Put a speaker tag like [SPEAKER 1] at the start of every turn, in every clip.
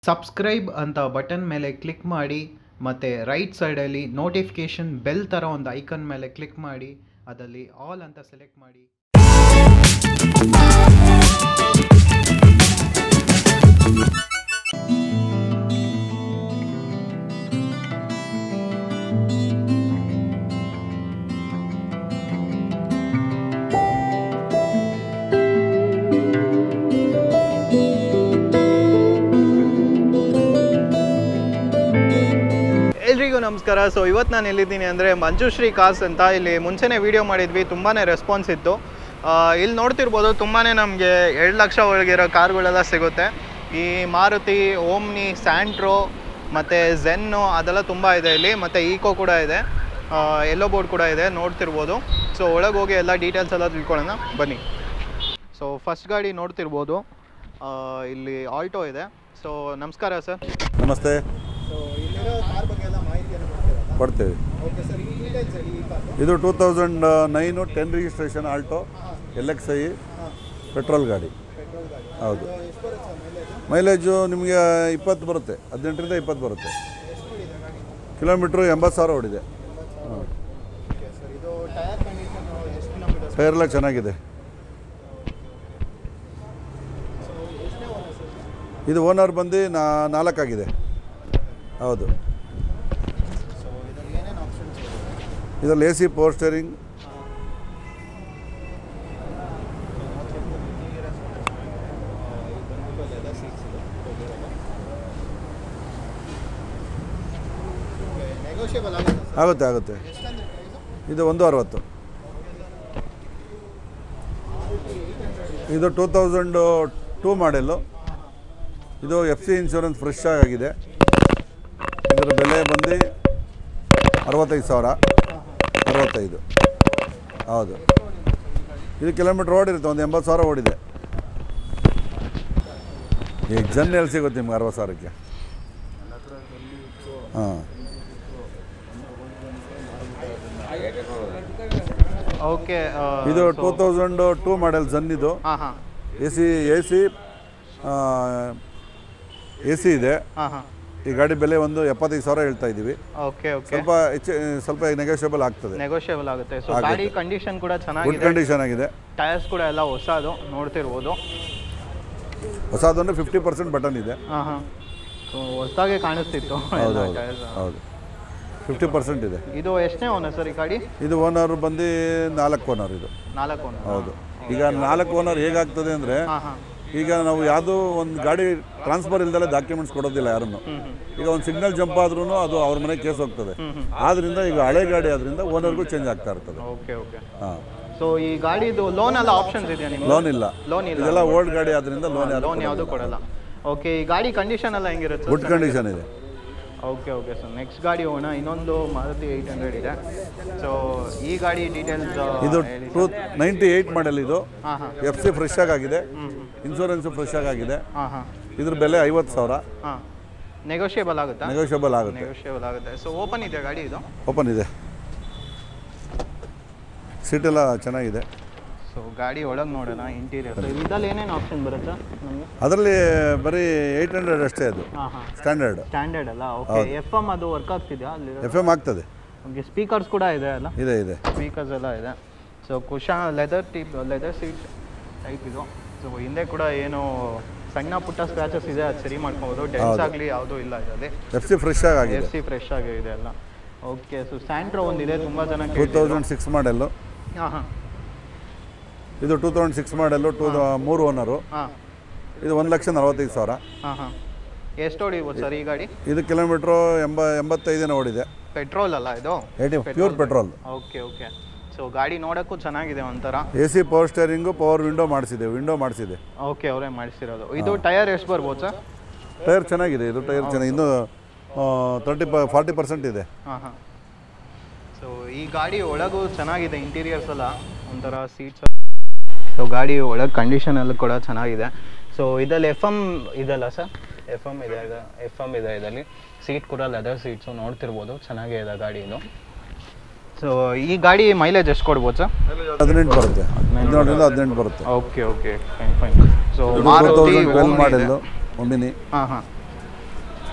[SPEAKER 1] Subscribe ಅಂತ button ಮೇಲೆ click ಮಾಡಿ ಮತ್ತು ರೈಟ್ ಸೈಡಲ್ಲಿ ನೋಟಿಫಿಕೇಷನ್ ಬೆಲ್ ಥರ ಒಂದು ಐಕನ್ ಮೇಲೆ ಕ್ಲಿಕ್ ಮಾಡಿ ಅದರಲ್ಲಿ ಆಲ್ ಅಂತ ಸೆಲೆಕ್ಟ್ ಮಾಡಿ. ಎಲ್ರಿಗೂ ನಮಸ್ಕಾರ. ಸೊ ಇವತ್ತು ನಾನು ಎಲ್ಲಿದ್ದೀನಿ ಅಂದರೆ ಮಂಜುಶ್ರೀ ಕಾರ್ಸ್ ಅಂತ. ಇಲ್ಲಿ ಮುಂಚೆನೇ ವೀಡಿಯೋ ಮಾಡಿದ್ವಿ, ತುಂಬಾ ರೆಸ್ಪಾನ್ಸ್ ಇತ್ತು. ಇಲ್ಲಿ ನೋಡ್ತಿರ್ಬೋದು ತುಂಬಾ ನಮಗೆ 2 ಲಕ್ಷ ಒಳಗಿರೋ ಕಾರ್ಗಳೆಲ್ಲ ಸಿಗುತ್ತೆ. ಈ ಮಾರುತಿ, ಓಮ್ನಿ, ಸ್ಯಾಂಟ್ರೋ ಮತ್ತು ಝೆನ್ನು ಅದೆಲ್ಲ ತುಂಬ ಇದೆ ಇಲ್ಲಿ. ಮತ್ತು ಈಕೋ ಕೂಡ ಇದೆ, ಎಲ್ಲೋ ಬೋರ್ಡ್ ಕೂಡ ಇದೆ, ನೋಡ್ತಿರ್ಬೋದು. ಸೊ ಒಳಗೆ ಹೋಗಿ ಎಲ್ಲ ಡೀಟೇಲ್ಸ್ ಎಲ್ಲ ತಿಳ್ಕೊಳ್ಳೋಣ ಬನ್ನಿ. ಸೊ ಫಸ್ಟ್ ಗಾಡಿ ನೋಡ್ತಿರ್ಬೋದು, ಇಲ್ಲಿ ಆಲ್ಟೋ ಇದೆ. ಸೊ ನಮಸ್ಕಾರ ಸರ್.
[SPEAKER 2] ನಮಸ್ತೆ.
[SPEAKER 1] ಸೊ ಇಲ್ಲಿರೋ ಕಾರ್ ಬಗ್ಗೆ ಎಲ್ಲ ಮಾಹಿತಿಯನ್ನು
[SPEAKER 2] ಕೊಡ್ತೇವೆ.
[SPEAKER 1] ಓಕೆ ಸರ್, ಈ ಡೀಟೇಲ್ಸ್ ಈ ಕಾರು
[SPEAKER 2] ಇದು 2009 10 ರಿಜಿಸ್ಟ್ರೇಷನ್ ಆಲ್ಟೋ LXi ಪೆಟ್ರೋಲ್ ಗಾಡಿ. ಹೌದು. ಮೈಲೇಜು ನಿಮಗೆ 20 ಬರುತ್ತೆ, 18ರಿಂದ 20 ಬರುತ್ತೆ. ಕಿಲೋಮೀಟ್ರು 80,000 ಓಡಿದೆ. ಟೈರ್ ಎಲ್ಲ ಚೆನ್ನಾಗಿದೆ. ಇದು ಓನರ್ ಬಂದು 4 ಆಗಿದೆ. ಹೌದು. ಇದರಲ್ಲಿ AC ಪವರ್ ಸ್ಟೇರಿಂಗ್, ಆಗುತ್ತೆ. ಇದು 160. ಇದು 2002 ಮಾಡೆಲ್ಲು. ಇದು FC ಇನ್ಶೂರೆನ್ಸ್ ಫ್ರೆಶ್ ಆಗಿದೆ. ಇದರ ಬೆಲೆ ಬಂದು 65,000. 65. ಹೌದು. ಇದು ಕಿಲೋಮೀಟ್ರ್ ಓಡಿರುತ್ತೆ, ಒಂದು 80,000 ಓಡಿದೆ. ಈಗ ಜನ್ ಎಲ್ಲಿ ಸಿಗುತ್ತೆ ನಿಮ್ಗೆ 60,000ಕ್ಕೆ? ಹಾಂ.
[SPEAKER 1] ಓಕೆ.
[SPEAKER 2] ಇದು 2002 ಮಾಡೆಲ್ ಜನ್. ಇದು AC ಇದೆ. ಈ ಗಾಡಿ ಬೆಲೆ ಒಂದು 75,000 ಹೇಳ್ತಾ ಇದ್ದೀವಿ.
[SPEAKER 1] ಓಕೆ.
[SPEAKER 2] ಸ್ವಲ್ಪ ನೆಗೋಷಿಯಬಲ್ ಆಗ್ತದೆ.
[SPEAKER 1] ಆಗುತ್ತೆ. ಸೊ ಗಾಡಿ ಕಂಡೀಷನ್ ಕೂಡ ಚೆನ್ನಾಗಿದೆ,
[SPEAKER 2] ಗುಡ್ ಕಂಡೀಷನ್ ಆಗಿದೆ.
[SPEAKER 1] ಟೈರ್ಸ್ ಕೂಡ ಎಲ್ಲ ಹೊಸದು ನೋಡ್ತಿರ್ಬೋದು.
[SPEAKER 2] ಹೊಸದು ಅಂದರೆ 50% ಬಟನ್ ಇದೆ.
[SPEAKER 1] ಸೊ ಹೊಸದಾಗೆ ಕಾಣಿಸ್ತಿತ್ತು.
[SPEAKER 2] ಹೌದು, 50% ಇದೆ.
[SPEAKER 1] ಇದು ಎಷ್ಟನೇ ಓನರ್ ಸರ್ ಈ ಗಾಡಿ?
[SPEAKER 2] ಇದು ಓನರ್ ಬಂದು 4 ಓನರ್. ಇದು
[SPEAKER 1] 4 ಓನರ್.
[SPEAKER 2] ಹೌದು. ಈಗ 4 ಓನರ್ ಹೇಗಾಗ್ತದೆ ಅಂದರೆ, ಈಗ ನಾವು ಯಾವುದೋ ಒಂದು ಗಾಡಿ ಟ್ರಾನ್ಸ್ಫರ್ ಇಲ್ದಲೆ ಡಾಕ್ಯುಮೆಂಟ್ಸ್ ಕೊಡೋದಿಲ್ಲ ಯಾರನ್ನು. ಈಗ ಒಂದು ಸಿಗ್ನಲ್ ಜಂಪ್ ಆದ್ರೂ ಅದು ಅವ್ರ ಮನೆಗೆ ಕೇಸ್ ಹೋಗ್ತದೆ. ಆದ್ರಿಂದ ಈಗ ಹಳೆ ಗಾಡಿ ಆದ್ರಿಂದ ಓನರ್ಗೂ ಚೇಂಜ್ ಆಗ್ತಾ ಇರ್ತದೆ. ಹಾಂ.
[SPEAKER 1] ಸೊ ಈ ಗಾಡಿದು ಲೋನ್ ಎಲ್ಲ ಆಪ್ಷನ್ಸ್ ಇದೆಯಾ ನಿಮಗೆ?
[SPEAKER 2] ಲೋನ್ ಇಲ್ಲ. ಇದೆಲ್ಲ ಓಲ್ಡ್ ಗಾಡಿ ಆದ್ರಿಂದ ಲೋನ್
[SPEAKER 1] ಯಾವುದು ಕೊಡಲ್ಲ. ಓಕೆ. ಈ ಗಾಡಿ ಕಂಡೀಷನ್ ಎಲ್ಲ ಹೆಂಗಿರುತ್ತೆ?
[SPEAKER 2] ಗುಡ್ ಕಂಡೀಷನ್ ಇದೆ.
[SPEAKER 1] ಓಕೆ. ಸರ್ ನೆಕ್ಸ್ಟ್ ಗಾಡಿ ಹೋಗೋಣ. ಇನ್ನೊಂದು ಮಾರುತಿ 800 ಇದೆ. ಸೊ ಈ ಗಾಡಿ ಡೀಟೇಲ್ಸ್.
[SPEAKER 2] ಇದು 98 ಮಾಡೆಲ್. ಇದು FC ಫ್ರೆಶ್ ಆಗಿದೆ, ಇನ್ಶೂರೆನ್ಸು ಫ್ರೆಶ್ ಆಗಿದೆ. ಇದ್ರ ಬೆಲೆ 50,000.
[SPEAKER 1] ನೆಗೋಷಿಯಬಲ್ ಆಗುತ್ತೆ.
[SPEAKER 2] ನೆಗೋಷಿಯಬಲ್ ಆಗುತ್ತೆ.
[SPEAKER 1] ಸೊ ಓಪನ್ ಇದೆ ಗಾಡಿ? ಇದು
[SPEAKER 2] ಓಪನ್ ಇದೆ. ಸೀಟೆಲ್ಲ ಚೆನ್ನಾಗಿದೆ.
[SPEAKER 1] ಸೊ ಗಾಡಿ ಒಳಗೆ ನೋಡೋಣ ಇಂಟೀರಿಯರ್. ಇದರಲ್ಲಿ ಏನೇನು ಆಪ್ಷನ್ ಬರುತ್ತೆ ನಮಗೆ?
[SPEAKER 2] ಅದರಲ್ಲಿ ಬರೀ 800 ಅಷ್ಟೇ. ಅದು ಸ್ಟ್ಯಾಂಡರ್ಡ್
[SPEAKER 1] ಅಲ್ಲ. ಓಕೆ. FM ಅದು ವರ್ಕ್ ಆಗ್ತಿದೆಯಾ ಅಲ್ಲಿ?
[SPEAKER 2] FM ಆಗ್ತದೆ.
[SPEAKER 1] ಓಕೆ. ಸ್ಪೀಕರ್ಸ್ ಕೂಡ ಇದೆ ಅಲ್ಲ?
[SPEAKER 2] ಇದೆ.
[SPEAKER 1] ಸ್ಪೀಕರ್ಸ್ ಎಲ್ಲ ಇದೆ. So cushion leather seat type ಇದು. ಸೊ ಹಿಂದೆ ಕೂಡ ಏನು ಸಣ್ಣ ಪುಟ್ಟ ಸ್ಕ್ರಾಚಸ್ ಇದೆ, ಅದು ಸರಿ ಮಾಡ್ಕೋಬೋದು. ಡೆನ್ಸ್ ಆಗಲಿ ಯಾವುದೂ ಇಲ್ಲ ಇದರಲ್ಲಿ.
[SPEAKER 2] FC ಫ್ರೆಶ್
[SPEAKER 1] ಆಗಿದೆ ಎಲ್ಲ. ಓಕೆ. ಸೊ ಸ್ಯಾಂಟ್ರೋ ಒಂದಿದೆ, ತುಂಬ ಜನ
[SPEAKER 2] 2006 ಮಾಡೆಲ್ಲು. ಇದು 2006 ಮಾಡೆಲ್ಲು, 3 ಓನರು. ಇದು 1,45,000.
[SPEAKER 1] ಎಷ್ಟು ಹೊಡಿಬೋದು ಸರ್ ಈ ಗಾಡಿ?
[SPEAKER 2] ಇದು ಕಿಲೋಮೀಟ್ರು 85 ಓಡಿದೆ.
[SPEAKER 1] ಪೆಟ್ರೋಲ್ ಅಲ್ಲ ಇದು?
[SPEAKER 2] Pure petrol.
[SPEAKER 1] ಓಕೆ. ಸೊ ಗಾಡಿ ನೋಡೋಕ್ಕೂ ಚೆನ್ನಾಗಿದೆ ಒಂಥರ.
[SPEAKER 2] AC power steering, power window ಮಾಡಿಸಿದೆ.
[SPEAKER 1] ಓಕೆ, ಅವರೇ ಮಾಡಿಸಿರೋದು. ಇದು ಟೈರ್ ಎಷ್ಟು ಬರ್ಬೋದು ಸರ್?
[SPEAKER 2] ಟೈರ್ ಚೆನ್ನಾಗಿದೆ. ಇದು ಟೈರ್ ಚೆನ್ನಾಗಿ ಇನ್ನೂ 40% ಇದೆ.
[SPEAKER 1] ಸೊ ಈ ಗಾಡಿ ಒಳಗೂ ಚೆನ್ನಾಗಿದೆ, ಇಂಟೀರಿಯರ್ಸ್ ಎಲ್ಲ ಒಂಥರ ಸೀಟ್ಸ್. ಸೊ ಗಾಡಿ ಒಳಗೆ ಕಂಡೀಷನ್ ಎಲ್ಲ ಕೂಡ ಚೆನ್ನಾಗಿದೆ. ಸೊ ಇದರಲ್ಲಿ FM ಇದಲ್ಲ ಸರ್? FM ಇದೆ ಇದರಲ್ಲಿ. ಸೀಟ್ ಕೂಡ ಲೆದರ್ ಸೀಟ್ಸು ನೋಡ್ತಿರ್ಬೋದು, ಚೆನ್ನಾಗೇ ಇದೆ ಗಾಡಿ ಇದು. ಸೊ ಈ ಗಾಡಿ ಮೈಲೇಜ್ ಎಷ್ಟು ಕೊಡ್ಬೋದು ಸರ್?
[SPEAKER 2] 18 ಬರುತ್ತೆ, 17ರಿಂದ 18 ಬರುತ್ತೆ.
[SPEAKER 1] Okay okay fine fine. So Maruti
[SPEAKER 2] model Omni.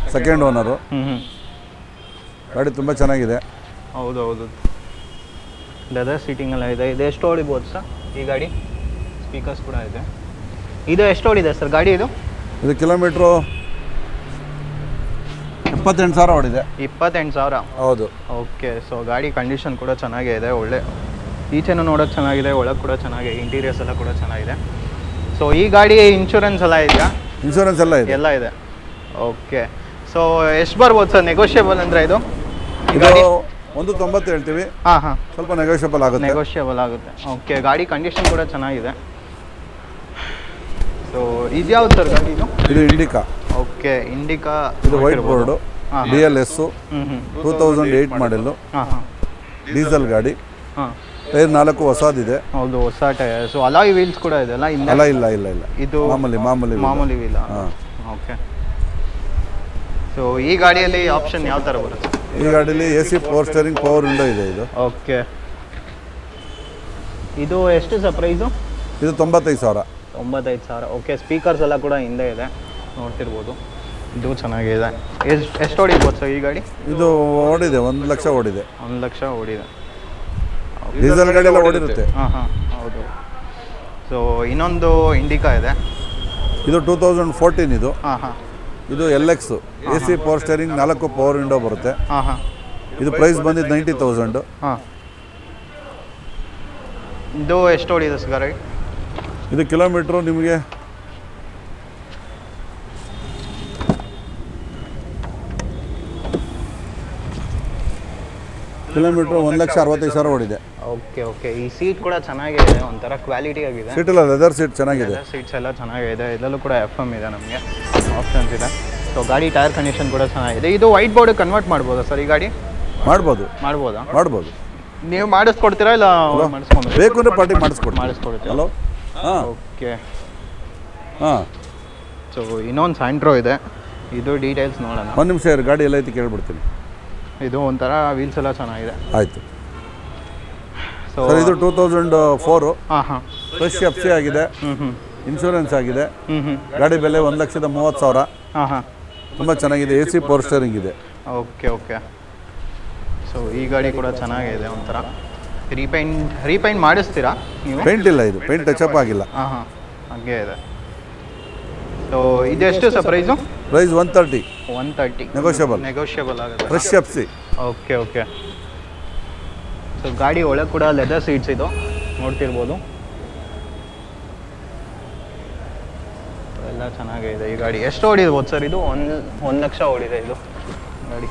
[SPEAKER 2] Second owner. ಗಾಡಿ ತುಂಬ ಚೆನ್ನಾಗಿದೆ.
[SPEAKER 1] ಹೌದು ಹೌದು, ಲೆದರ್ ಸೀಟಿಂಗ್ ಎಲ್ಲ ಇದೆ. ಇದು ಎಷ್ಟು ಹೊಡಿಬೋದು ಸರ್ ಈ ಗಾಡಿ? ಸ್ಪೀಕರ್ಸ್ ಕೂಡ ಇದೆ. ಇದು ಎಷ್ಟು ಹೊಡಿದೆ ಸರ್ ಗಾಡಿ?
[SPEAKER 2] ಇದು ಕಿಲೋಮೀಟ್ರು 28,000 ಹೊಡಿದೆ.
[SPEAKER 1] 28,000.
[SPEAKER 2] ಹೌದು.
[SPEAKER 1] ಓಕೆ, ಸೊ ಗಾಡಿ ಕಂಡೀಷನ್ ಕೂಡ ಚೆನ್ನಾಗೇ ಇದೆ. ಒಳ್ಳೆ ಈಚೆನೂ ನೋಡೋಕ್ಕೆ ಚೆನ್ನಾಗಿದೆ, ಒಳಗೆ ಕೂಡ ಚೆನ್ನಾಗಿದೆ, ಇಂಟೀರಿಯರ್ಸ್ ಎಲ್ಲ ಕೂಡ ಚೆನ್ನಾಗಿದೆ. ಸೊ ಈ ಗಾಡಿ ಇನ್ಶೂರೆನ್ಸ್ ಎಲ್ಲ ಇದೆಯಾ?
[SPEAKER 2] ಇನ್ಶೂರೆನ್ಸ್ ಎಲ್ಲ ಇದೆ.
[SPEAKER 1] ಎಲ್ಲ ಇದೆ. ಓಕೆ, ಸೊ ಎಷ್ಟು ಬರ್ಬೋದು ಸರ್ ನೆಗೋಷಿಯಬಲ್ ಅಂದರೆ ಇದು?
[SPEAKER 2] ಇದು 190 ಹೇಳ್ತೀವಿ.
[SPEAKER 1] ಹಾಂ,
[SPEAKER 2] ಸ್ವಲ್ಪ ನೆಗೋಷಿಯಬಲ್ ಆಗುತ್ತೆ.
[SPEAKER 1] ನೆಗೋಷಿಯಬಲ್ ಆಗುತ್ತೆ. ಓಕೆ, ಗಾಡಿ ಕಂಡೀಷನ್ ಕೂಡ ಚೆನ್ನಾಗಿದೆ. ಸೊ ಇದು ಯಾವ್ದು ಸರ್ ಗಾಡಿ?
[SPEAKER 2] ಇದು ಇಂಡಿಕಾ.
[SPEAKER 1] Okay, Indica.
[SPEAKER 2] ಇದು white board, DLS 2008 model, diesel ಗಾಡಿ. ಟೈರ್ 4 ಹೊಸದಿದೆ.
[SPEAKER 1] ಹೌದು, ಹೊಸ ಟೈರ್. ಸೊ ಅಲಾಯ್ ವೀಲ್ಸ್ ಕೂಡ ಇದೆ ಅಲ್ಲ?
[SPEAKER 2] ಇಲ್ಲ. ಇದು ಮಾಮೂಲಿ
[SPEAKER 1] ವೀಲ್. ಓಕೆ, ಸೊ ಈ ಗಾಡಿಯಲ್ಲಿ ಆಪ್ಷನ್ ಯಾವ ಥರ ಬರುತ್ತೆ?
[SPEAKER 2] ಈ ಗಾಡಿಯಲ್ಲಿ AC 4 ಸ್ಟೇರಿಂಗ್ ಪವರ್ ವಿಂಡೋ ಇದೆ. ಇದು
[SPEAKER 1] ಓಕೆ, ಇದು ಎಷ್ಟು ಸರ್ ಪ್ರೈಸು?
[SPEAKER 2] ಇದು 95,000.
[SPEAKER 1] 95,000. ಓಕೆ, ಸ್ಪೀಕರ್ಸ್ ಎಲ್ಲ ಕೂಡ ಹಿಂದೆ ಇದೆ, ನೋಡ್ತಿರ್ಬೋದು. ಇದು ಚೆನ್ನಾಗಿದೆ. ಎಷ್ಟು ಹೊಡಿಬೋದು ಸರ್ ಈ ಗಾಡಿ?
[SPEAKER 2] ಇದು ಓಡಿದೆ 1 ಲಕ್ಷ ಓಡಿದೆ.
[SPEAKER 1] 1 ಲಕ್ಷ ಓಡಿದೆ.
[SPEAKER 2] ಡೀಸೆಲ್ ಗಾಡಿ ಎಲ್ಲ ಓಡಿರುತ್ತೆ.
[SPEAKER 1] ಹಾಂ, ಹೌದು. ಸೊ ಇನ್ನೊಂದು ಇಂಡಿಕಾ ಇದೆ.
[SPEAKER 2] ಇದು 2014 ಇದು.
[SPEAKER 1] ಹಾಂ.
[SPEAKER 2] ಇದು LX AC 4 steering 4 power window ಬರುತ್ತೆ.
[SPEAKER 1] ಹಾಂ.
[SPEAKER 2] ಇದು ಪ್ರೈಸ್ ಬಂದಿದ್ದು 90,000.
[SPEAKER 1] ಹಾಂ. ಇದು ಎಷ್ಟು ಹೊಡಿದೆ ಸರ್ ಗಾಡಿ?
[SPEAKER 2] ಇದು ಕಿಲೋಮೀಟ್ರು ನಿಮಗೆ ಕಿಲೋಮೀಟ್ರು 1,65,000 ಓಡಿದೆ.
[SPEAKER 1] ಓಕೆ, ಈ ಸೀಟ್ ಕೂಡ ಚೆನ್ನಾಗಿದೆ, ಒಂಥರ ಕ್ವಾಲಿಟಿ ಆಗಿದೆ.
[SPEAKER 2] ಸೀಟ್ ಎಲ್ಲ ಲೆದರ್ ಸೀಟ್ ಚೆನ್ನಾಗಿದೆ.
[SPEAKER 1] ಸೀಟ್ಸ್ ಎಲ್ಲ ಚೆನ್ನಾಗಿದೆ. ಇದರಲ್ಲೂ ಕೂಡ FM ಇದೆ, ನಮಗೆ ಆಪ್ಷನ್ಸ್ ಇದೆ. ಸೊ ಗಾಡಿ ಟೈರ್ ಕಂಡೀಷನ್ ಕೂಡ ಚೆನ್ನಾಗಿದೆ. ಇದು ವೈಟ್ ಬೋರ್ಡ್ ಕನ್ವರ್ಟ್ ಮಾಡ್ಬೋದಾ ಸರ್ ಈ ಗಾಡಿ? ಮಾಡ್ಬೋದು. ನೀವು ಮಾಡಿಸ್ಕೊಡ್ತೀರಾ ಇಲ್ಲ ಮಾಡಿಸ್ಕೊಂಡು?
[SPEAKER 2] ಬೇಕು ಅಂದರೆ ಪಾರ್ಟಿ ಮಾಡಿಸ್ಕೊಡ್ತೀವಿ. ಹಲೋ.
[SPEAKER 1] ಓಕೆ.
[SPEAKER 2] ಹಾಂ.
[SPEAKER 1] ಸೊ ಇನ್ನೊಂದು ಸ್ಯಾಂಟ್ರೋ ಇದೆ, ಇದು ಡೀಟೇಲ್ಸ್ ನೋಡೋಣ.
[SPEAKER 2] ಒಂದು ನಿಮಿಷ ಗಾಡಿ ಎಲ್ಲ ಐತಿ ಕೇಳ್ಬಿಡ್ತೀನಿ.
[SPEAKER 1] ಇದು ಒಂಥರ ವೀಲ್ಸ್ ಎಲ್ಲ ಚೆನ್ನಾಗಿದೆ.
[SPEAKER 2] ಆಯಿತು. ಸೊ ಇದು 2004.
[SPEAKER 1] ಹಾಂ.
[SPEAKER 2] ಫ್ರೆಶ್ FC ಆಗಿದೆ. ಇನ್ಶೂರೆನ್ಸ್ ಆಗಿದೆ. ಗಾಡಿ ಬೆಲೆ 1,30,000.
[SPEAKER 1] ಹಾಂ.
[SPEAKER 2] ತುಂಬ ಚೆನ್ನಾಗಿದೆ. AC 4 ಸ್ಟೇರಿಂಗ್ ಇದೆ.
[SPEAKER 1] ಓಕೆ. ಸೊ ಈ ಗಾಡಿ ಕೂಡ ಚೆನ್ನಾಗಿದೆ. ಒಂಥರ ರೀಪೈಂಟ್ ಮಾಡಿಸ್ತೀರಾ ನೀವು?
[SPEAKER 2] ಪೇಂಟ್ ಇಲ್ಲ, ಇದು ಪೇಂಟ್ ಟಚಪ್ ಆಗಿಲ್ಲ.
[SPEAKER 1] ಹಾಂ, ಹಾಗೆ ಇದೆ. ಸೊ ಇದೆಷ್ಟು ಸರ್ ಪ್ರೈಸು?
[SPEAKER 2] ಪ್ರೈಸ್ 130.
[SPEAKER 1] 130. ನೆಗೋಷಿಯಬಲ್ ಆಗುತ್ತೆ.
[SPEAKER 2] Fresh FC.
[SPEAKER 1] ಓಕೆ. ಸೊ ಗಾಡಿ ಒಳಗೆ ಕೂಡ ಲೆದರ್ ಸೀಟ್ಸ್ ಇದು, ನೋಡ್ತಿರ್ಬೋದು. ಎಲ್ಲ ಚೆನ್ನಾಗಿದೆ. ಈ ಗಾಡಿ ಎಷ್ಟು ಓಡಿರ್ಬೋದು ಸರ್ ಇದು? 1 ಲಕ್ಷ ಓಡಿದೆ ಇದು ಗಾಡಿ.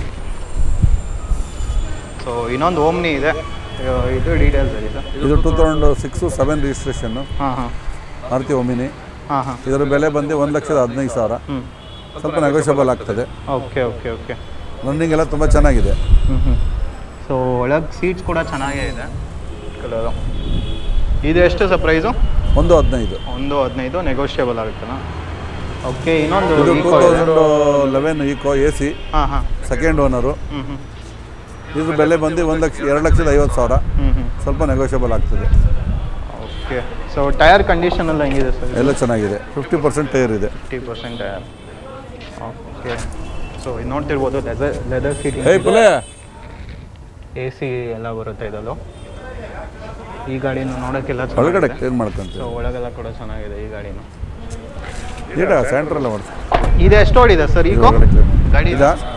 [SPEAKER 1] ಸೊ ಇನ್ನೊಂದು ಓಮ್ನಿ ಇದೆ, ಇದು ಡೀಟೇಲ್ಸ್ ಇದೆ ಸರ್.
[SPEAKER 2] ಇದು 2006-7 ರಿಜಿಸ್ಟ್ರೇಷನ್ನು.
[SPEAKER 1] ಹಾಂ.
[SPEAKER 2] ಮಾರುತಿ ಓಮಿನಿ.
[SPEAKER 1] ಹಾಂ.
[SPEAKER 2] ಇದರ ಬೆಲೆ ಬಂದು 1,15,000. ಸ್ವಲ್ಪ ನೆಗೋಷಿಯಬಲ್ ಆಗ್ತದೆ.
[SPEAKER 1] ಓಕೆ.
[SPEAKER 2] ರನ್ನಿಂಗ್ ಎಲ್ಲ ತುಂಬ ಚೆನ್ನಾಗಿದೆ.
[SPEAKER 1] ಸೊ ಒಳಗೆ ಸೀಟ್ಸ್ ಕೂಡ ಚೆನ್ನಾಗೇ ಇದೆ ಕಲರು. ಇದು ಎಷ್ಟು ಸರ್ ಪ್ರೈಸು?
[SPEAKER 2] 115.
[SPEAKER 1] ನೆಗೋಷಿಯಬಲ್ ಆಗುತ್ತಲ್ಲ. ಓಕೆ, ಇನ್ನೊಂದು
[SPEAKER 2] ಇದು 2011 ಈಕೋ AC.
[SPEAKER 1] ಹಾಂ.
[SPEAKER 2] Second owner. ಇದ್ರ ಬೆಲೆ ಬಂದು 2,50,000. ಸ್ವಲ್ಪ ನೆಗೋಷಿಯಬಲ್ ಆಗ್ತದೆ.
[SPEAKER 1] ಓಕೆ. ಸೊ ಟೈರ್ ಕಂಡೀಷನ್ ಎಲ್ಲ ಹೆಂಗಿದೆ ಸರ್?
[SPEAKER 2] ಎಲ್ಲ ಚೆನ್ನಾಗಿದೆ. 50% ಟೈರ್ ಇದೆ.
[SPEAKER 1] 50% ಟೈರ್. ಓಕೆ. ಸೊ ಇದು ನೋಡ್ತಿರ್ಬೋದು, ಲೆದರ್ ಸೀಟಿಂಗ್, AC ಎಲ್ಲ ಬರುತ್ತೆ ಇದರಲ್ಲೂ. ಈ ಗಾಡಿನೂ ನೋಡೋಕ್ಕೆಲ್ಲ
[SPEAKER 2] ಒಳಗಡೆ ಕ್ಲೀನ್ ಮಾಡ್ಕೊಂತೀವಿ.
[SPEAKER 1] ಸೊ ಒಳಗೆಲ್ಲ ಕೂಡ ಚೆನ್ನಾಗಿದೆ ಈ ಗಾಡಿನೂ.
[SPEAKER 2] ಸೆಂಟ್ರ್ ಎಲ್ಲ ಮಾಡ್ತೀವಿ.
[SPEAKER 1] ಇದು ಎಷ್ಟು ಓಡಿದೆ ಸರ್ ಈಗ ಗಾಡಿ?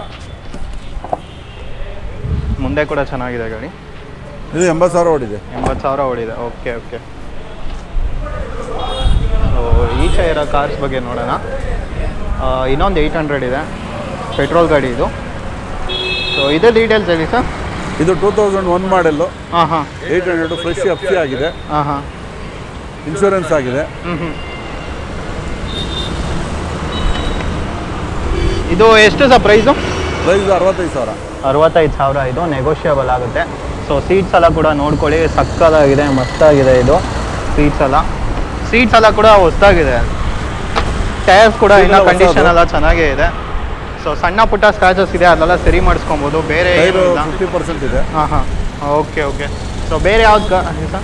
[SPEAKER 1] ಮುಂದೆ ಕೂಡ ಚೆನ್ನಾಗಿದೆ ಗಾಡಿ.
[SPEAKER 2] ಇದು 80,000 ಓಡಿದೆ.
[SPEAKER 1] 80,000 ಓಡಿದೆ. ಓಕೆ. ಸೊ ಈಚೆ ಇರೋ ಕಾರ್ಸ್ ಬಗ್ಗೆ ನೋಡೋಣ. ಇನ್ನೊಂದು 800 ಇದೆ, ಪೆಟ್ರೋಲ್ ಗಾಡಿ ಇದು. ಸೊ ಇದೇ ಡೀಟೇಲ್ಸ್ ಹೇಳಿ ಸರ್.
[SPEAKER 2] ಇದು 2001 ಮಾಡೆಲ್ಲು.
[SPEAKER 1] ಹಾಂ.
[SPEAKER 2] 800 ಫ್ರೆಶ್ FC ಆಗಿದೆ.
[SPEAKER 1] ಹಾಂ.
[SPEAKER 2] ಇನ್ಶೂರೆನ್ಸ್ ಆಗಿದೆ.
[SPEAKER 1] ಇದು ಎಷ್ಟು ಸರ್ ಪ್ರೈಸು?
[SPEAKER 2] ಪ್ರೈಸ್ 65,000.
[SPEAKER 1] 65,000. ಇದು ನೆಗೋಷಿಯಬಲ್ ಆಗುತ್ತೆ. ಸೊ ಸೀಟ್ಸ್ ಎಲ್ಲ ಕೂಡ ನೋಡ್ಕೊಳ್ಳಿ, ಸಕ್ಕತ್ತಾಗಿದೆ, ಮಸ್ತಾಗಿದೆ ಇದು. ಸೀಟ್ಸ್ ಎಲ್ಲ ಕೂಡ ಹೊಸದಾಗಿದೆ. ಟೈರ್ಸ್ ಕೂಡ ಇನ್ನೂ ಕಂಡೀಷನ್ ಎಲ್ಲ ಚೆನ್ನಾಗೇ ಇದೆ. ಸೊ ಸಣ್ಣ ಪುಟ್ಟ ಸ್ಕ್ರಾಚಸ್ ಇದೆ, ಅದೆಲ್ಲ ಸರಿ ಮಾಡಿಸ್ಕೊಬೋದು. ಬೇರೆ
[SPEAKER 2] 50% ಇದೆ.
[SPEAKER 1] ಹಾಂ. ಓಕೆ. ಸೊ ಬೇರೆ ಯಾವ್ದು ಸರ್?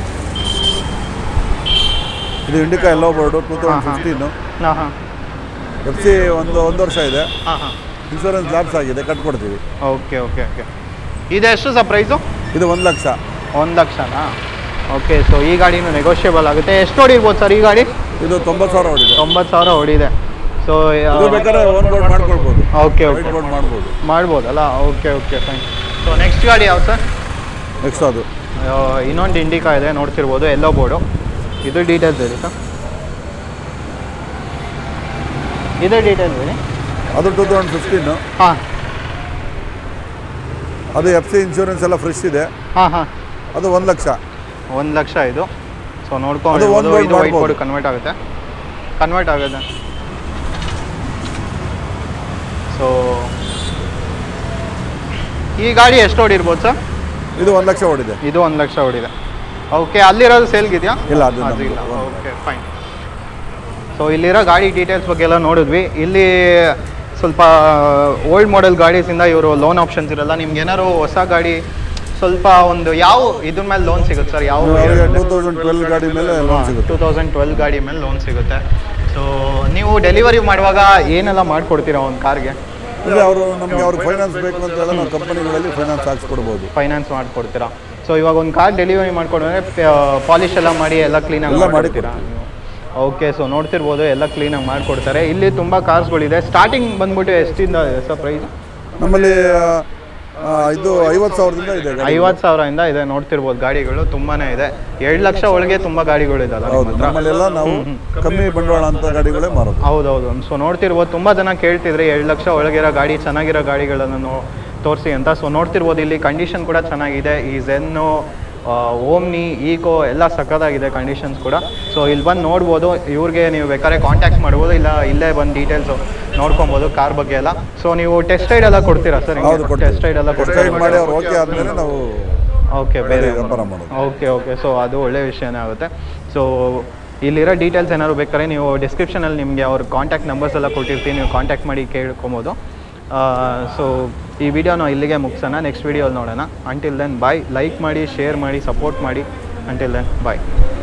[SPEAKER 2] ಇದು ಇಂಡಿಕಾ ಎಲ್ಲೋ ಬೋರ್ಡು 2015.
[SPEAKER 1] ಹಾಂ.
[SPEAKER 2] FC ಒಂದು ವರ್ಷ ಇದೆ.
[SPEAKER 1] ಹಾಂ.
[SPEAKER 2] ಇನ್ಶೂರೆನ್ಸ್ ಲ್ಯಾಪ್ಸ್ ಆಗಿದೆ, ಕಟ್ಕೊಡ್ತೀವಿ.
[SPEAKER 1] Okay okay okay. ಇದೆಷ್ಟು ಸರ್ ಪ್ರೈಸು?
[SPEAKER 2] ಇದು 1 ಲಕ್ಷ.
[SPEAKER 1] 1 ಲಕ್ಷನಾ? ಓಕೆ. ಸೊ ಈ ಗಾಡಿನೂ ನೆಗೋಷಿಯಬಲ್ ಆಗುತ್ತೆ. ಎಷ್ಟು ಹೊಡಿರ್ಬೋದು ಸರ್ ಈ ಗಾಡಿ?
[SPEAKER 2] ಇದು 90,000 ಹೊಡಿದೆ.
[SPEAKER 1] 90,000 ಹೊಡಿದೆ. ಸೊ
[SPEAKER 2] ಇದು ಬೇಕಾದ್ರೆ ಓನ್ ಬೋರ್ಡ್ ಮಾಡ್ಕೊಳ್ಬೋದು.
[SPEAKER 1] ಓಕೆ
[SPEAKER 2] ವೈಟ್ ಬೋರ್ಡ್ ಮಾಡ್ಬೋದು.
[SPEAKER 1] ಮಾಡ್ಬೋದಲ್ಲ? Okay okay fine. So next ಗಾಡಿ ಯಾವ್ದು ಸರ್?
[SPEAKER 2] ನೆಕ್ಸ್ಟ್ ಅದು
[SPEAKER 1] ಇನ್ನೊಂದು ಇಂಡಿಕಾ ಇದೆ ನೋಡ್ತಿರ್ಬೋದು, ಎಲ್ಲೋ ಬೋರ್ಡು. ಇದು ಡೀಟೇಲ್ಸ್ ಹೇಳಿ ಸರ್. ಇದೇ ಡೀಟೇಲ್ಸ್ ಹೇಳಿ.
[SPEAKER 2] ಅದು 2015.
[SPEAKER 1] ಹಾಂ.
[SPEAKER 2] ಅದು FC ಇನ್ಶೂರೆನ್ಸ್ ಎಲ್ಲ ಫ್ರೆಶ್ ಇದೆ.
[SPEAKER 1] ಹಾಂ ಹಾಂ.
[SPEAKER 2] ಅದು 1 ಲಕ್ಷ.
[SPEAKER 1] 1 ಲಕ್ಷ ಇದು. ಸೊ ನೋಡ್ಕೊಂಡು ಇದು ವೈಟ್ ಬೋರ್ಡ್ ಕನ್ವರ್ಟ್ ಆಗುತ್ತೆ. ಸೊ ಈ ಗಾಡಿ ಎಷ್ಟು ಹೊಡಿರ್ಬೋದು ಸರ್?
[SPEAKER 2] ಇದು 1 ಲಕ್ಷ ಹೊಡಿದೆ.
[SPEAKER 1] ಇದು 1 ಲಕ್ಷ ಹೊಡಿದೆ. ಓಕೆ. ಅಲ್ಲಿರೋದು ಸೇಲ್ಗಿದೆಯಾ?
[SPEAKER 2] ಇಲ್ಲ, ಅದು
[SPEAKER 1] ಇಲ್ಲ. Okay fine. ಸೊ ಇಲ್ಲಿರೋ ಗಾಡಿ ಡೀಟೇಲ್ಸ್ ಬಗ್ಗೆ ಎಲ್ಲ ನೋಡಿದ್ವಿ. ಇಲ್ಲಿ ಸ್ವಲ್ಪ ಓಲ್ಡ್ ಮಾಡೆಲ್ ಗಾಡೀಸಿಂದ ಇವರು ಲೋನ್ ಆಪ್ಷನ್ಸ್ ಇರಲ್ಲ. ನಿಮ್ಗೆ ಏನಾದ್ರು ಹೊಸ ಗಾಡಿ ಸ್ವಲ್ಪ ಒಂದು ಯಾವ ಇದ್ರ ಮೇಲೆ ಲೋನ್ ಸಿಗುತ್ತೆ ಸರ್? ಯಾವ
[SPEAKER 2] 2012 ಗಾಡಿ ಮೇಲೆ ಲೋನ್ ಸಿಗುತ್ತೆ.
[SPEAKER 1] 2012 ಗಾಡಿ ಮೇಲೆ ಲೋನ್ ಸಿಗುತ್ತೆ. ಸೊ ನೀವು ಡೆಲಿವರಿ ಮಾಡುವಾಗ ಏನೆಲ್ಲ ಮಾಡಿಕೊಡ್ತೀರಾ ಒಂದು ಕಾರ್ಗೆ?
[SPEAKER 2] ಅಂದರೆ ಅವ್ರಿಗೆ ಫೈನಾನ್ಸ್ ಬೇಕು ಅಂತ ಹೇಳಿ ನಾವು ಕಂಪನಿಗಳಲ್ಲಿ ಫೈನಾನ್ಸ್ ಹಾಕ್ಸ್ಕೊಡ್ಬೋದು.
[SPEAKER 1] ಫೈನಾನ್ಸ್ ಮಾಡಿಕೊಡ್ತೀರಾ? ಸೊ ಇವಾಗ ಒಂದು ಕಾರ್ ಡೆಲಿವರಿ ಮಾಡ್ಕೊಂಡ್ರೆ ಪಾಲಿಶ್ ಎಲ್ಲ ಮಾಡಿ ಎಲ್ಲ ಕ್ಲೀನಾಗಿ ಮಾಡಿಕೊಡ್ತೀರಾ? ಓಕೆ. ಸೊ ನೋಡ್ತಿರ್ಬೋದು ಎಲ್ಲ ಕ್ಲೀನಾಗಿ ಮಾಡಿಕೊಡ್ತಾರೆ. ಇಲ್ಲಿ ತುಂಬ ಕಾರ್ಸ್ಗಳಿದೆ. ಸ್ಟಾರ್ಟಿಂಗ್ ಬಂದ್ಬಿಟ್ಟು ಎಷ್ಟಿಂದ ಸರ್ ಪ್ರೈಸ್?
[SPEAKER 2] ನಮ್ಮಲ್ಲಿ ಇದು 50,000ದಿಂದ ಇದೆ.
[SPEAKER 1] 50,000ದಿಂದ ಇದೆ. ನೋಡ್ತಿರ್ಬೋದು ಗಾಡಿಗಳು ತುಂಬಾ ಇದೆ. 2 ಲಕ್ಷ ಒಳಗೆ ತುಂಬ ಗಾಡಿಗಳಿದಲ್ಲ.
[SPEAKER 2] ಹೌದು, ನಮ್ಮಲ್ಲೆಲ್ಲ ನಾವು ಕಮ್ಮಿ ಬಂಡವಾಳ ಅಂತ ಗಾಡಿಗಳೇ ಮಾರೋದು.
[SPEAKER 1] ಹೌದೌದು. ಸೊ ನೋಡ್ತಿರ್ಬೋದು ತುಂಬ ಜನ ಕೇಳ್ತಿದ್ರೆ 2 ಲಕ್ಷ ಒಳಗಿರೋ ಗಾಡಿ, ಚೆನ್ನಾಗಿರೋ ಗಾಡಿಗಳನ್ನು ತೋರಿಸಿ ಅಂತ. ಸೊ ನೋಡ್ತಿರ್ಬೋದು ಇಲ್ಲಿ ಕಂಡೀಷನ್ ಕೂಡ ಚೆನ್ನಾಗಿದೆ. ಈ ಝೆನ್ನು, ಓಮ್ನಿ, ಈಕೋ ಎಲ್ಲ ಸಕ್ಕತ್ತಾಗಿದೆ ಕಂಡೀಷನ್ಸ್ ಕೂಡ. ಸೊ ಇಲ್ಲಿ ಬಂದು ನೋಡ್ಬೋದು. ಇವ್ರಿಗೆ ನೀವು ಬೇಕಾದ್ರೆ ಕಾಂಟ್ಯಾಕ್ಟ್ ಮಾಡ್ಬೋದು, ಇಲ್ಲ ಇಲ್ಲೇ ಬಂದು ಡೀಟೇಲ್ಸು ನೋಡ್ಕೊಬೋದು ಕಾರ್ ಬಗ್ಗೆ ಎಲ್ಲ. ಸೊ ನೀವು ಟೆಸ್ಟ್ ರೈಡ್ ಎಲ್ಲ ಕೊಡ್ತೀರಾ ಸರ್? ಟೆಸ್ಟ್ ರೈಡ್ ಎಲ್ಲ
[SPEAKER 2] ಮಾಡಿ ಅವ್ರು ಓಕೆ ಆದಮೇಲೆ ನಾವು
[SPEAKER 1] ಓಕೆ ಬೇರೆ
[SPEAKER 2] ವ್ಯಾಪಾರ ಮಾಡೋದು.
[SPEAKER 1] Okay okay. ಸೊ ಅದು ಒಳ್ಳೆ ವಿಷಯನೇ ಆಗುತ್ತೆ. ಸೊ ಇಲ್ಲಿರೋ ಡೀಟೇಲ್ಸ್ ಏನಾದ್ರು ಬೇಕಾದ್ರೆ ನೀವು ಡಿಸ್ಕ್ರಿಪ್ಷನಲ್ಲಿ ನಿಮಗೆ ಅವ್ರ ಕಾಂಟ್ಯಾಕ್ಟ್ ನಂಬರ್ಸ್ ಎಲ್ಲ ಕೊಟ್ಟಿರ್ತೀನಿ, ನೀವು ಕಾಂಟ್ಯಾಕ್ಟ್ ಮಾಡಿ ಕೇಳ್ಕೊಬೋದು. ಸೊ ಈ ವಿಡಿಯೋನ ಇಲ್ಲಿಗೆ ಮುಗಿಸೋಣ. ನೆಕ್ಸ್ಟ್ ವಿಡಿಯೋಲ್ಲಿ ನೋಡೋಣ. Until then bye. ಲೈಕ್ ಮಾಡಿ, ಶೇರ್ ಮಾಡಿ, ಸಪೋರ್ಟ್ ಮಾಡಿ. ಅಂಟಿಲ್ ದೆನ್ ಬಾಯ್.